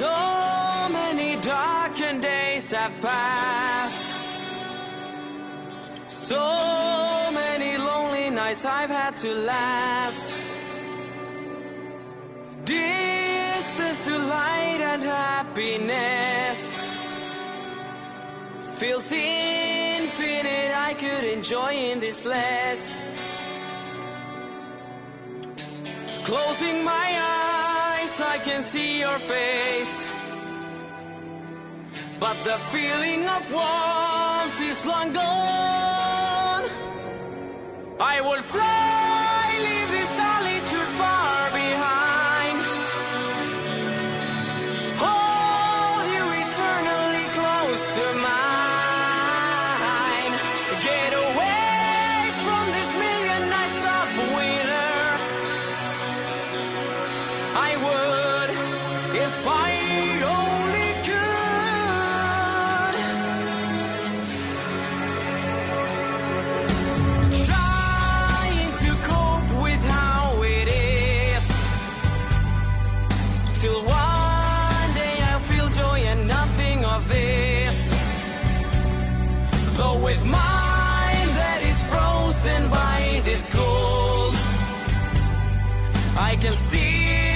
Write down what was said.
So many darkened days have passed. So many lonely nights I've had to last. Distance to light and happiness feels infinite. I could enjoy in this less. Closing my eyes, I can see your face, but the feeling of warmth is long gone. I will fly, leave this solitude far behind. Hold you eternally close to mine. Get away from this million nights of winter. I would if I only could. Trying to cope with how it is, till one day I'll feel joy and nothing of this. Though with mind that is frozen by this cold, I can still